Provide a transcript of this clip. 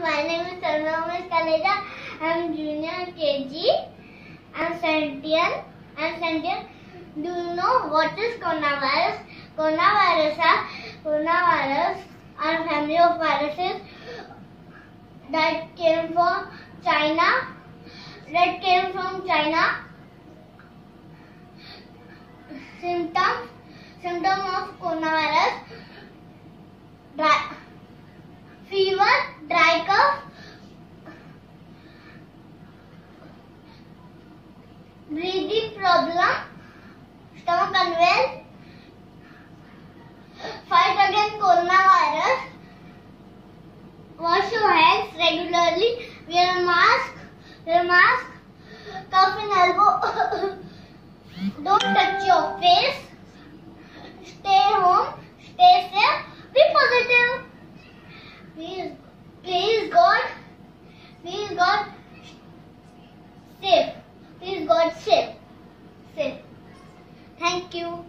My name is Sarvamay Kaleja. I am junior KG. I am Sentian. Do you know what is coronavirus? Coronavirus are a family of viruses that came from China. Symptom of coronavirus: fever, dry cough, breathing problem, stomach unwell. Fight against coronavirus. Wash your hands regularly. Wear a mask. Cough in elbow. Don't touch your face. Stay home. Stay safe. Be positive. Please God, safe. Please God, safe. Thank you.